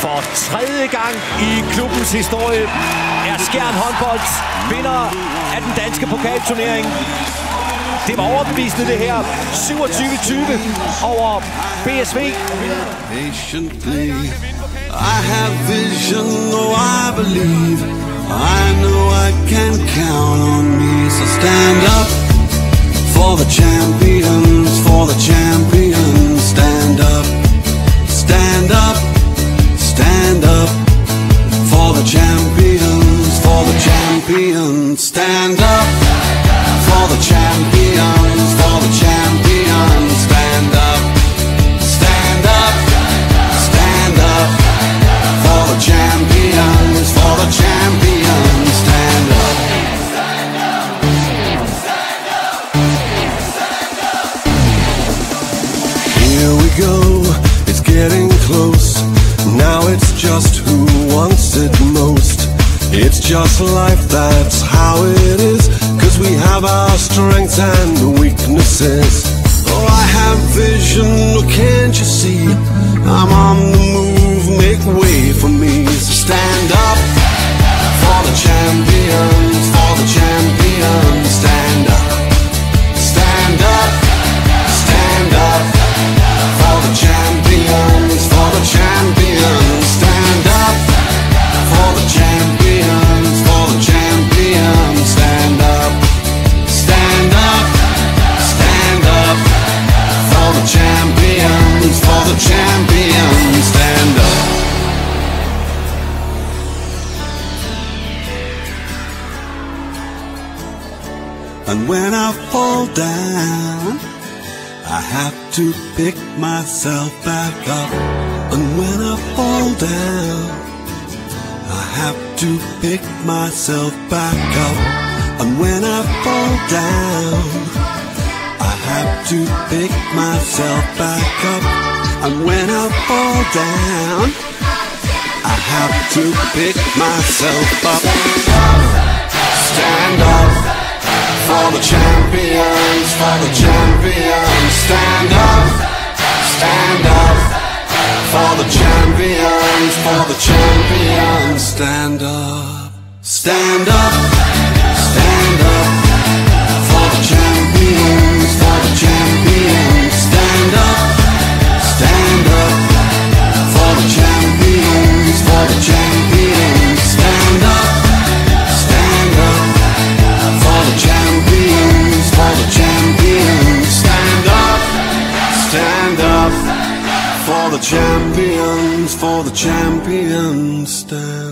For tredje gang i klubbens historie er Skjern Håndbold vinder af den danske pokalturnering. Det var overbevisende det her. 27-20 over BSV. Patiently, I have vision, oh I believe. I know I can count on me. So stand up for the champions, for the champions. Stand up, stand up, stand up for the champions, for the champions. Stand up for the champions, for the champions. Stand up, stand up, stand up for the champions, for the champions. Stand up. Here we go, it's getting close. Now it's just who wants it most. It's just life, that's how it is. 'Cause we have our strengths and weaknesses. Oh, I have vision, can't you see? I'm on the move, make way for me. So stand up for the champions, for the champions. Stand up, stand up, stand up for the champions, for the champions. Stand up for the champions, for the champions. Stand up, stand up, stand up for the champions, for the champions. Stand up. And when I fall down, I have to pick myself back up. And when I fall down, I have to pick myself back up. And when I fall down, I have to pick myself back up. And when I fall down, I have to pick myself up. Stand up for the champions, for the champions. Stand up, stand up for the champions, for the champions. Stand up, stand up, stand up for the champions, for the champions. Stand up for the champions, for the champions. Stand up for the champions, for the champions. Stand up for the champions, for the champions. Stand